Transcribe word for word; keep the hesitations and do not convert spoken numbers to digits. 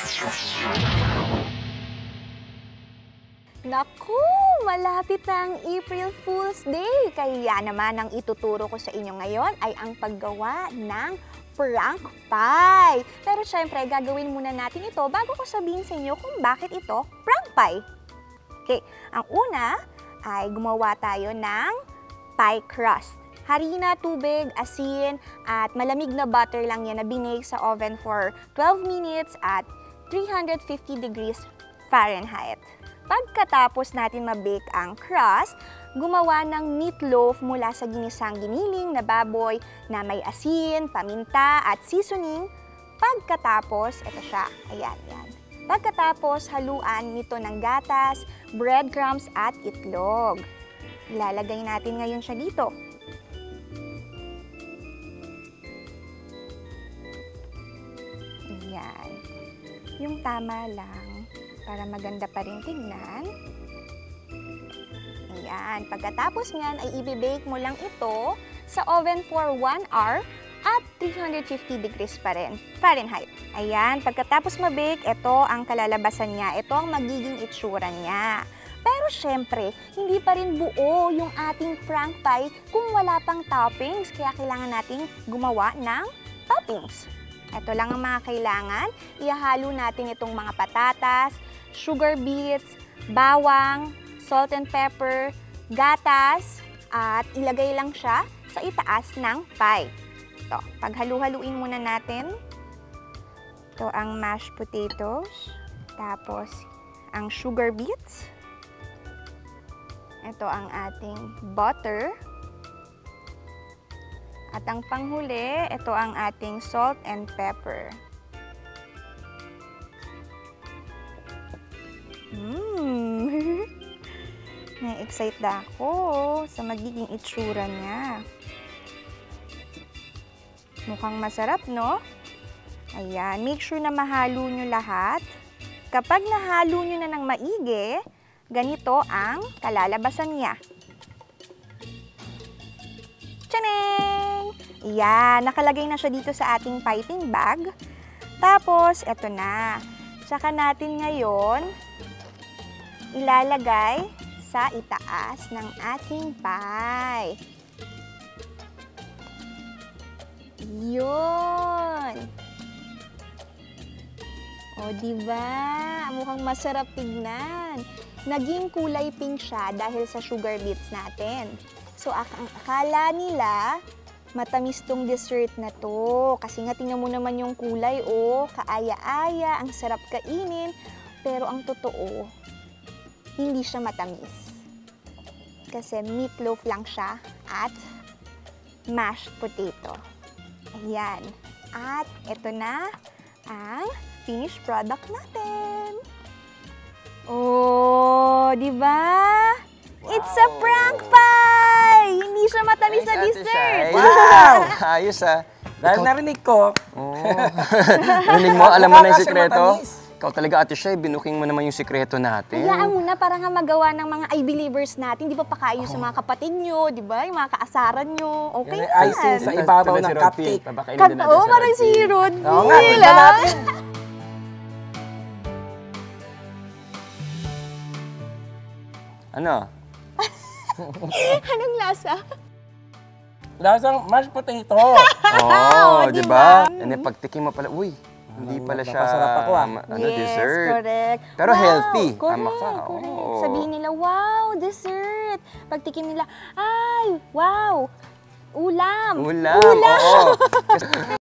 Naku, malapit na ang April Fool's Day. Kaya naman ang ituturo ko sa inyo ngayon ay ang paggawa ng prank pie. Pero syempre, gagawin muna natin ito bago ko sabihin sa inyo kung bakit ito prank pie. Okay, ang una ay gumawa tayo ng pie crust. Harina, tubig, asin, at malamig na butter lang yan na binake sa oven for twelve minutes at three hundred fifty degrees Fahrenheit. Pagkatapos natin mabake ang crust, gumawa ng meatloaf mula sa ginisang giniling na baboy na may asin, paminta, at seasoning. Pagkatapos, ito siya, ayan, yan. Pagkatapos, haluan nito ng gatas, breadcrumbs, at itlog. Ilalagay natin ngayon siya dito. Ayan. Yung tama lang. Para maganda pa rin tignan. Ayan. Pagkatapos niyan ay i-bake mo lang ito sa oven for one hour at three hundred fifty degrees pa rin, Fahrenheit. Ayan. Pagkatapos mabake, ito ang kalalabasan niya. Ito ang magiging itsura niya. Pero syempre, hindi pa rin buo yung ating prank pie kung wala pang toppings. Kaya kailangan nating gumawa ng toppings. Ito lang ang mga kailangan. Ihahalo natin itong mga patatas, sugar beets, bawang, salt and pepper, gatas, at ilagay lang siya sa itaas ng pie. Ito, paghalu-haluin muna natin. Ito ang mashed potatoes, tapos ang sugar beets. Ito ang ating butter. At ang panghuli, ito ang ating salt and pepper. Mmm! Na-excite na ako sa magiging itsura niya. Mukhang masarap, no? Ayan, make sure na mahalo nyo lahat. Kapag nahalo nyo na ng maigi, ganito ang kalalabasan niya. Tchaning! Yan, nakalagay na siya dito sa ating piping bag. Tapos, eto na. Tsaka natin ngayon ilalagay sa itaas ng ating pie. Yun! O, diba? Mukhang masarap tignan. Naging kulay pink siya dahil sa sugar beets natin. So, ak ang akala nila, matamis tong dessert na to. Kasi nga, tingnan mo naman yung kulay, oh, kaaya-aya, ang sarap kainin. Pero ang totoo, hindi siya matamis. Kasi meatloaf lang siya at mashed potato. Ayan. At ito na ang finished product natin. Oh, di ba? Wow. It's a prank pie! Hindi siya matamis na dessert. Wow! Ayos ah. Dahil narinig ko. Oo. Narinig mo, alam mo na yung sikreto? Ikaw talaga, Ate Shay, binuking mo naman yung sikreto natin. Hayaan mo na para nga magawa ng mga I-believers natin. Di ba pakain nyo sa mga kapatid nyo, di ba? Yung mga kaasaran nyo. Okay yan. na. Icing sa ibabaw ng cupcake. Oo, parang si Rodney. Oo nga, tignan natin. Ano? Anong lasa? Lasang mashed potato. Oo, di di ba? ba? And then pagtikim mo pala, uy, hindi pala siya napasarap ako, ah. ano, Yes, dessert. correct. Pero Wow, healthy. Correct, Tama ka. correct. Oo. Sabihin nila, wow, dessert. Pagtikim nila, ay, wow, ulam. Ulam, oo.